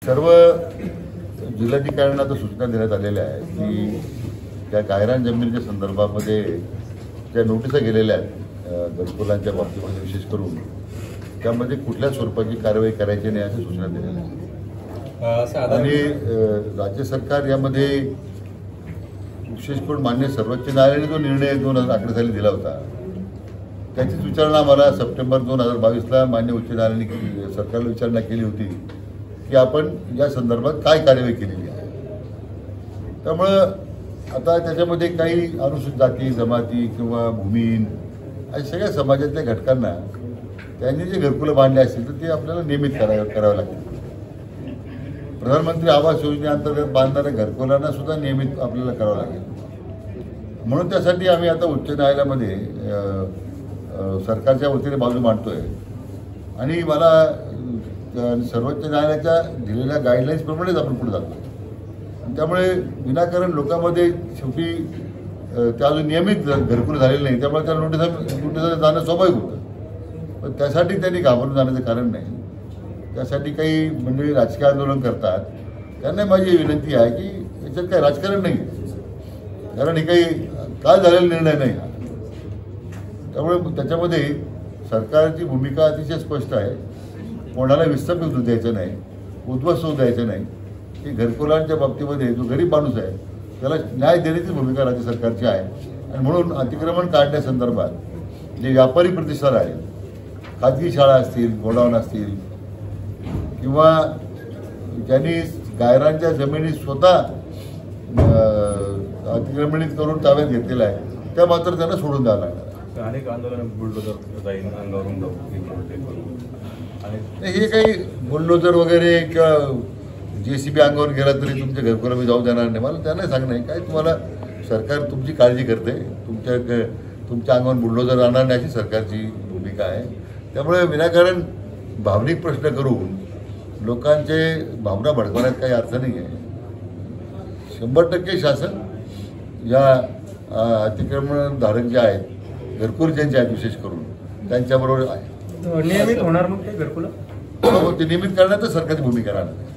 सर्व जिल्हाधिकाऱ्यांना आता सूचना देण्यात आलेल्या आहेत की त्या गायरान जमिनीच्या संदर्भामध्ये ज्या नोटिसा गेलेल्या आहेत घरकुलांच्या बाबतीमध्ये विशेष करून त्यामध्ये कुठल्या स्वरूपाची कारवाई करायची नाही अशी सूचना दिलेल्या आहेत। आणि राज्य सरकार यामध्ये विशेष करून मान्य सर्वोच्च न्यायालयाने जो निर्णय 2011 साली दिला होता त्याचीच विचारणा मला सप्टेंबर 2022ला मान्य उच्च न्यायालयाने सरकारला विचारणा केली होती की आपण या संदर्भात काय कार्यवाही केलेली आहे। त्यामुळं आता त्याच्यामध्ये काही अनुसूचित जाती जमाती किंवा भूमिहीन अशा सगळ्या समाजातल्या घटकांना त्यांनी जे घरकुलं बांधले असतील तर ते आपल्याला नियमित करावं लागतील। प्रधानमंत्री आवास योजनेअंतर्गत बांधणाऱ्या घरकुलांना सुद्धा नियमित आपल्याला करावं लागेल। म्हणून त्यासाठी आम्ही आता उच्च न्यायालयामध्ये सरकारच्या वतीने बाजू मांडतोय आणि मला सर्वोच्च न्यायालयाच्या दिलेल्या गाईडलाईन्सप्रमाणेच आपण पुढे जातो। त्यामुळे विनाकारण लोकांमध्ये शेवटी त्या अजून नियमित घरकुल झालेलं नाही त्यामुळे त्या नोटिसा जाणं स्वाभाविक होतं। पण त्यासाठी त्यांनी घाबरून जाण्याचं कारण नाही। त्यासाठी काही मंडळी राजकीय आंदोलन करतात त्यांना माझी विनंती आहे की याच्यात काही राजकारण नाही कारण हे काही काल झालेला निर्णय नाही। त्यामुळे त्याच्यामध्ये सरकारची भूमिका अतिशय स्पष्ट आहे। कोणाला विस्थापित होऊ द्यायचं नाही उद्ध्वस्त होऊ द्यायचं नाही की घरकुलांच्या बाबतीमध्ये जो गरीब माणूस आहे त्याला न्याय देण्याची भूमिका राज्य सरकारची आहे। आणि म्हणून अतिक्रमण काढण्यासंदर्भात जे व्यापारी प्रतिष्ठान आहेत खाजगी शाळा असतील गोडाऊन असतील किंवा ज्यांनी गायरांच्या जमिनी स्वतः अतिक्रमणित करून ताब्यात घेतलेल्या आहे त्या मात्र त्यांना सोडून द्यावं लागणार। अनेक आंदोलन बुलडोजर जाईल अंगावरून हे काही बुलडोजर वगैरे किंवा JCB अंगावर गेला तरी तुमच्या घरकुला मी जाऊ देणार नाही। मला त्यांना सांगणं आहे काय तुम्हाला सरकार तुमची काळजी करते तुमच्या अंगावर बुलडोजर आणणार नाही अशी सरकारची भूमिका आहे। त्यामुळे विनाकारण भावनिक प्रश्न करून लोकांचे भावना भडकवण्यात काही अर्थ नाही आहे। 100% शासन या अतिक्रमणधारक जे आहेत घरकुल ज्यांचे आहेत विशेष करून त्यांच्याबरोबर आहे। नियमित होणार मग ते घरकुलं ते नियमित करण्यातच सरकारची भूमिका राहणार।